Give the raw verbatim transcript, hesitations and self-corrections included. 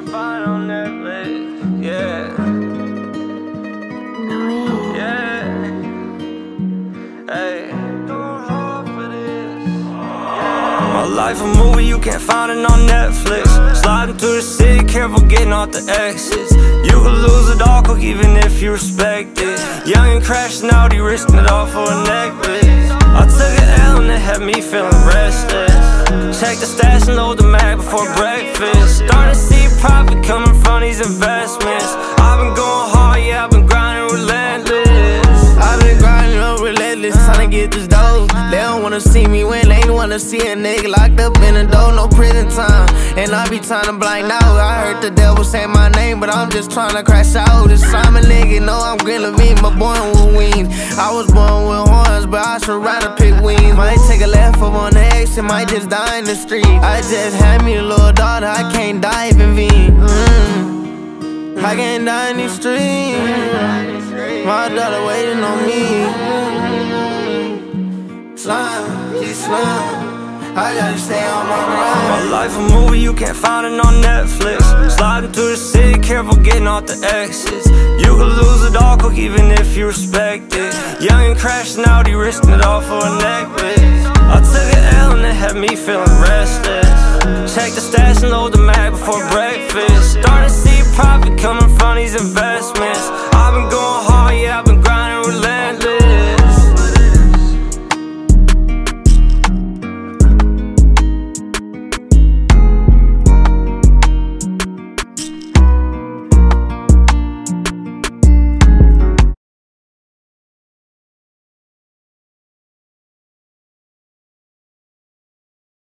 can't find on Netflix. Yeah. Nuitt. Yeah. Hey. Going hard for this. Yeah. My life a movie, you can't find it on Netflix. Sliding through the city, careful getting off the exits. You could lose it all quick even if you respect it. Young and crashing out, you risking it all for a necklace. I took an L and it had me feeling restless. Check the stash and load the mag before breakfast. Starting to see profit coming from these investments. I've been going hard, yeah, I've been grinding relentless. I've been grinding up relentless, trying to get this dough. They don't wanna see me win, they wanna see a nigga locked up in a door, no prison time. And I be trying to blind out. I heard the devil say my name, but I'm just trying to crash out. This I'm a nigga, know I'm Green Levine, but born with wings. I was born with horns, but I should rather pick wings. Might take a left up on the exit, might just die in the street. I just had me a little daughter, I can't dive in V. Mm. I can't die in these streets. My daughter waiting on me. Slime, keep slime. I gotta stay on my grind. My life a movie, you can't find it on Netflix. Sliding through the city, careful getting off the exits. You could lose it all quick even if you respect it. Young and crashing out, you risking it all for a necklace. I took an L and it had me feeling restless. Check the stash and load the mag before breakfast. Starting to see profit coming from these investments.